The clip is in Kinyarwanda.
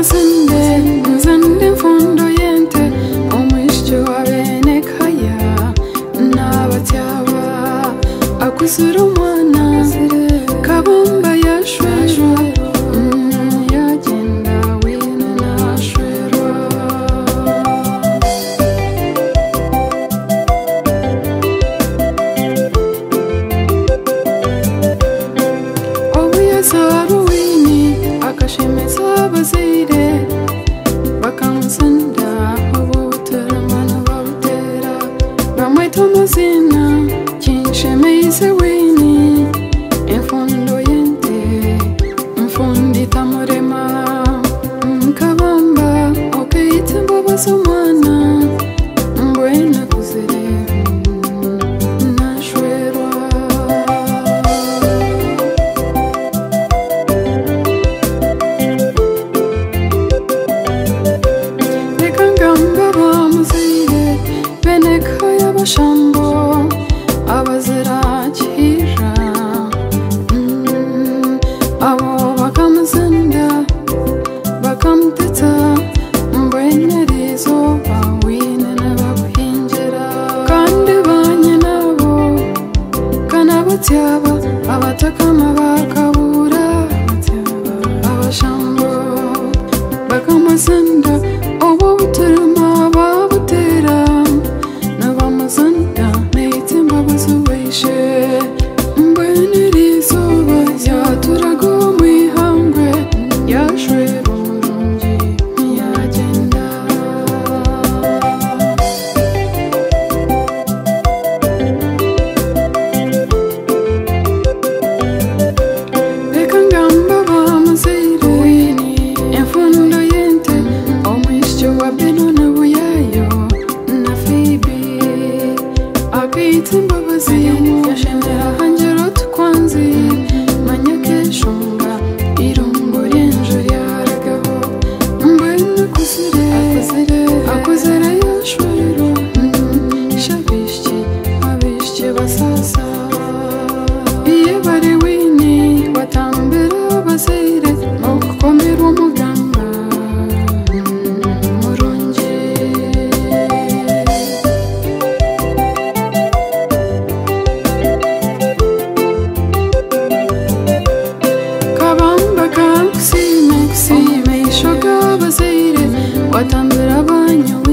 Nzande mfundo yente omwisho wabene kaya nabatyaba akuzura umwana kabumba yashweshwa yagenda wina nashwerwa obuyazaruwini akashemeza abazire bakamusanda obuteramana babutera bamwita amazina kinshemeze wini imfundo yente mfundita murema kabamba okayita imbabazi umwana mbwena kuzire nashwerwa shambo abazirachira abo bakamuzanda bakamuteta mbwenyerizo bawine n'abakuhinjira kandi banye nabo kanabatyaba abatakama bakabura abashambo bakamuzanda obo buterema babutera Zanda made him bubbles away share when it is over yaturago we hungry yashwe burungi yagenda Bekangamba bamuzire wini imfundo yente omwisho wa beno na buyayo na Phoebe akayita imbabazi yashemera hangero tukwanzi manyakeshunga irungo ryenjo ryaragaho mbwene akuzire yashwero shabishye abishye basasa iye bari wini watambera bazire okukomera umuganga watambira banyo